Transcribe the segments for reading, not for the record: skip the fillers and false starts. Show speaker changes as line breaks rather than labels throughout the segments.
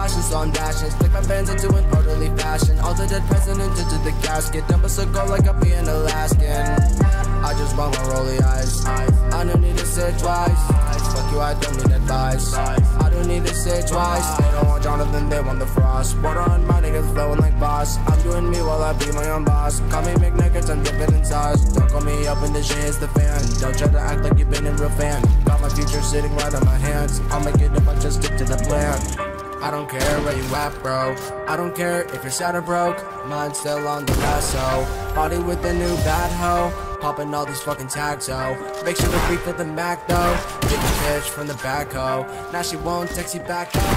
caution, so I'm dashing. Stick my bands into an orderly fashion. All the dead presidents into the casket. Dump a cigar like I'm being Alaskan. I just want my rolly eyes. I don't need to say twice. Fuck you, I don't need advice. I don't need to say twice. They don't want Jonathan, they want the frost. Water on my niggas flowing like boss. I'm doing me while I be my own boss. Call me McNuggets, I'm dipping in sauce. Don't call me up when the shit hits the fan. Don't try to act like you've been a real fan. Got my future sitting right on my hands. I'll make it if I just stick to the plan. I don't care where you at, bro. I don't care if you're sad or broke. Mine's still on the lasso. Body with a new bad hoe. Popping all these fucking tags, oh. Make sure to refill the Mac, though. Get the bitch from the back, oh. Now she won't text you back, oh.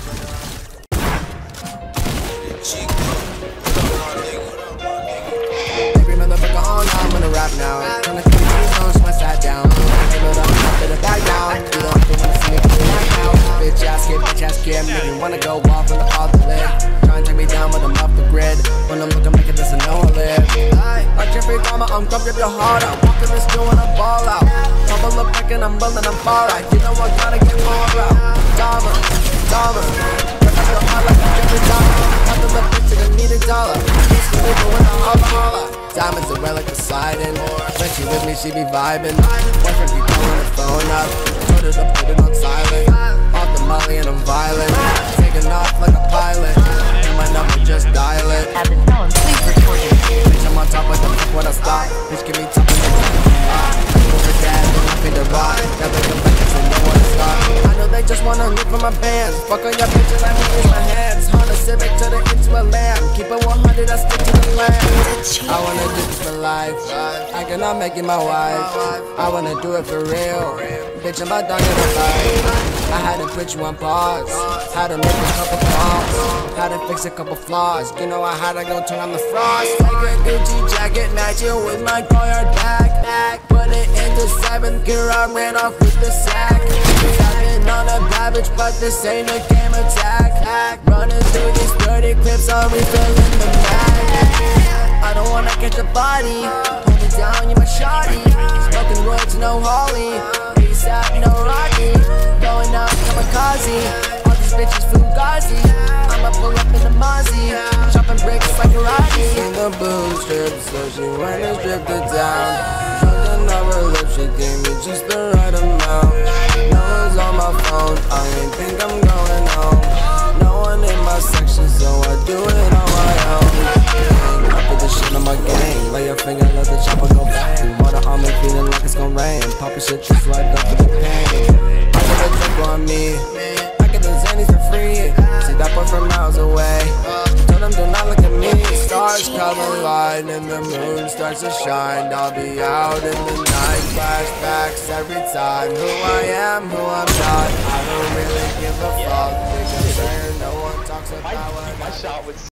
Every motherfucker on, I'm gonna rap now. Tryna keep these songs, my sat down. But I'm up to the back down. You don't have to wanna see me right now. Bitch ass kid, make me wanna go off in the off the lid. Try and take me down, but I'm off the grid. When I'm looking like it doesn't know I live. Like Jeffrey Dahmer, I'm gonna rip your heart out. Walking this door and I ball out. Bubble up back and I'm rolling, I'm far out. You know I gotta get more out. Dahmer. Rip up your heart like a Jeffrey Dahmer. Have to look bitch, I need $1. Used to live when I'm holla. Diamonds are like Poseidon. When she with me, she be vibing. Boyfriend be blowing the phone up. Told her to put it on silent. Off the molly and I'm violent. Taking off like a pilot. And my number, just dial it.
At the tone, please record it.
Bitch, I'm on top of the fuck when I stop. Bitch, give me top of the over dad, then I pay the rock. Now they come back and know where to stop. I know they just wanna look for my bands. Fuck on your bitch and I can use my hands. Honda Civic to the into a lamb. Keep it 100, I stick to the plan. I wanna do this for life. I cannot make it my wife. I wanna do it for real. Bitch, I'm about done in the fight. I had to put you on pause. Had to make a couple calls. Had to fix a couple flaws. You know I had to go turn on the frost. Take a Gucci jacket, match it with my Goyard backpack. Put it into 7th gear, I ran off with the sack. I've been on a bad bitch, but this ain't a game attack. Running through these 30 clips, I'm refilling the mag. I don't wanna catch a body. Hold it down, you're my shawty. Smoking woods, no Holly. ASAP, no Rocky. Going out kamikaze. All these bitches Fugazi. I'ma pull up in the Mozzie. Chopping bricks like karate. In the boom strip, so she went and stripped it down. Something on her lips, she gave me just the right amount. No one's on my phone, I ain't think I'm going home. No one in my section, so I do it on my own. I put the shit on my game. Lay your finger, let the chopper go bang. Water on me, feeling like it's gon' rain. Poppin' shit just right up for the pain. I got a drink on me. I get the Xannies for free. See that boy from miles away. Told him do not look at me. Stars come light and the moon starts to shine. I'll be out in the night. Flashbacks every time. Who I am, who I'm not. I don't really give a fuck. Big concern, no one talks about what
my shot was